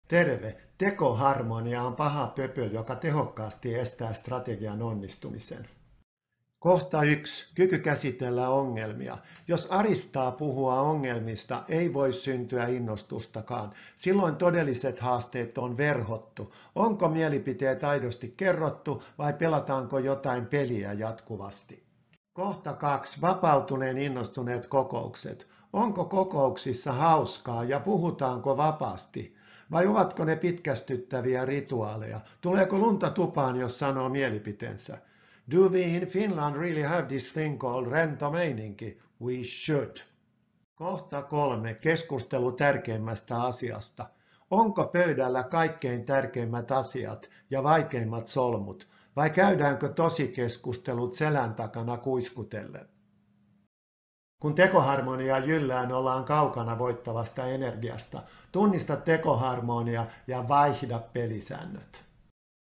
Terve! Tekoharmonia on paha pöpö, joka tehokkaasti estää strategian onnistumisen. Kohta 1. Kyky käsitellä ongelmia. Jos aristaa puhua ongelmista, ei voi syntyä innostustakaan. Silloin todelliset haasteet on verhottu. Onko mielipiteet aidosti kerrottu vai pelataanko jotain peliä jatkuvasti? Kohta 2. Vapautuneen innostuneet kokoukset. Onko kokouksissa hauskaa ja puhutaanko vapaasti? Vai ovatko ne pitkästyttäviä rituaaleja? Tuleeko lunta tupaan, jos sanoo mielipiteensä? Do we in Finland really have this thing called rento meininki? We should. Kohta 3. Keskustelu tärkeimmästä asiasta. Onko pöydällä kaikkein tärkeimmät asiat ja vaikeimmat solmut? Vai käydäänkö tosikeskustelut selän takana kuiskutellen? Kun tekoharmonia jyllään, ollaan kaukana voittavasta energiasta. Tunnista tekoharmonia ja vaihda pelisäännöt.